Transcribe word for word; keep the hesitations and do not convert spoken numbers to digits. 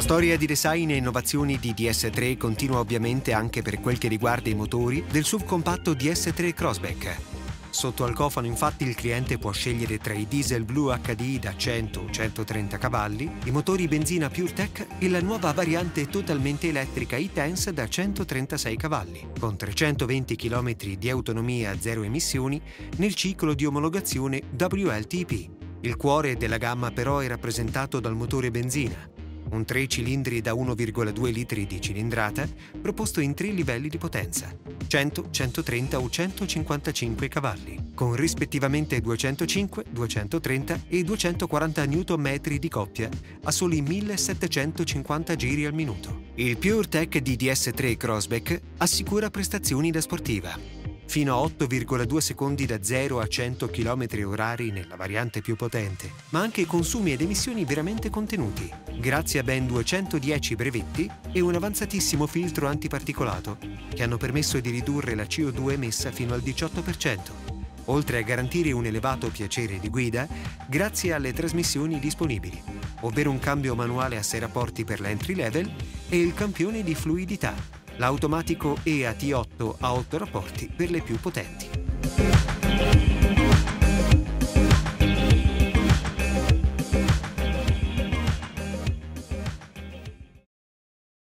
storia di design e innovazioni di D S tre continua ovviamente anche per quel che riguarda i motori del subcompatto D S tre Crossback. Sotto al cofano infatti il cliente può scegliere tra i diesel Blue H D I da cento o centotrenta cavalli, i motori benzina PureTech e la nuova variante totalmente elettrica e-Tense da centotrentasei cavalli, con trecentoventi chilometri di autonomia a zero emissioni nel ciclo di omologazione W L T P. Il cuore della gamma però è rappresentato dal motore benzina, un tre cilindri da uno virgola due litri di cilindrata proposto in tre livelli di potenza, cento, centotrenta o centocinquantacinque cavalli, con rispettivamente duecentocinque, duecentotrenta e duecentoquaranta newton metri di coppia a soli millesettecentocinquanta giri al minuto. Il PureTech di D S tre Crossback assicura prestazioni da sportiva, fino a otto virgola due secondi da zero a cento chilometri orari nella variante più potente, ma anche consumi ed emissioni veramente contenuti, grazie a ben duecentodieci brevetti e un avanzatissimo filtro antiparticolato, che hanno permesso di ridurre la C O due emessa fino al diciotto per cento, oltre a garantire un elevato piacere di guida grazie alle trasmissioni disponibili, ovvero un cambio manuale a sei rapporti per l'entry level e il campione di fluidità, l'automatico E A T otto a otto rapporti per le più potenti.